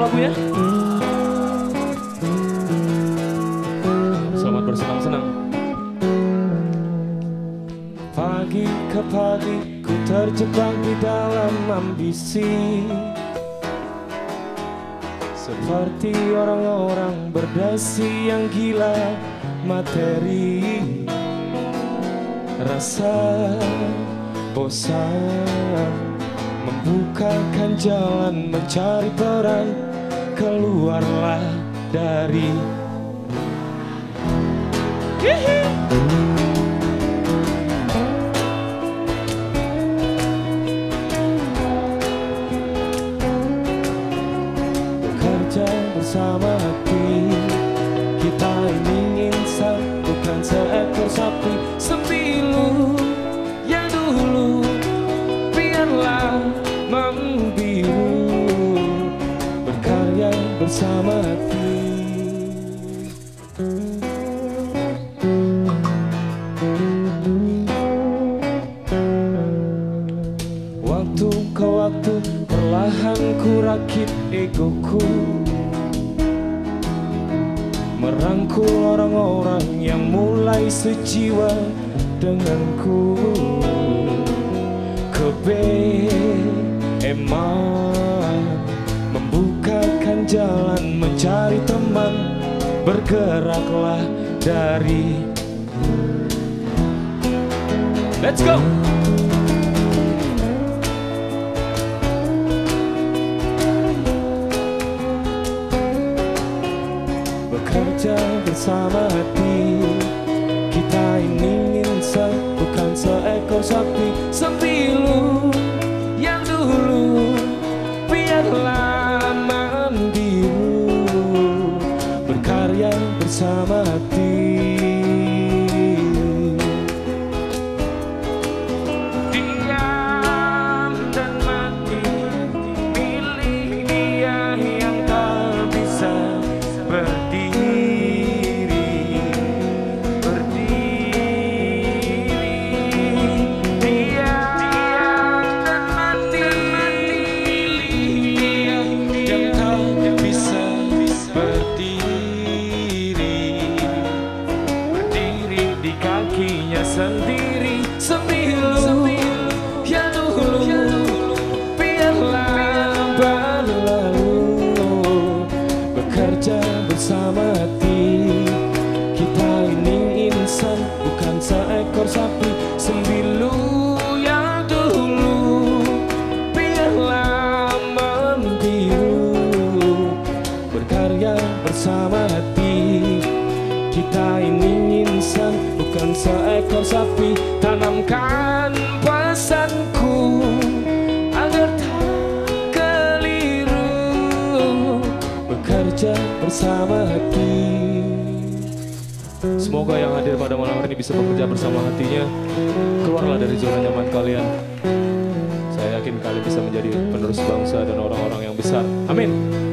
lagunya. Selamat bersenang-senang. Pagi ke pagi ku terjebak di dalam ambisi, seperti orang-orang berdasi yang gila materi. Rasa bosan membukakan jalan mencari peran, keluarlah dari bekerja bersama hati. Kita ini insan, bukan seekor sapi. Sembilu yang dulu biarlah membiru, berkarya bersama hati. Waktu ke waktu perlahan ku rakit egoku, merangkul orang-orang yang mulai sejiwa denganku. Kebeeman membukakan jalan mencari teman, bergeraklah dari Let's go! Bekerja bersama hati. Kita ini insan, bukan seekor sapi. Sembilu yang dulu biarlah membiru, berkarya bersama hati. Diam dan mati, pilih dia yang tak bisa berdiri. Sendiri, sembilu yang dulu biarlah berlalu, bekerja bersama hati. Kita ini insan, bukan seekor sapi. Sembilu yang dulu biarlah membiru, berkarya bersama hati. Kita ini insan, bukan seekor sapi. Tanamkan pesanku agar tak keliru, bekerja bersama hati. Semoga yang hadir pada malam hari ini bisa bekerja bersama hatinya. Keluarlah dari zona nyaman kalian. Saya yakin kalian bisa menjadi penerus bangsa dan orang-orang yang besar. Amin.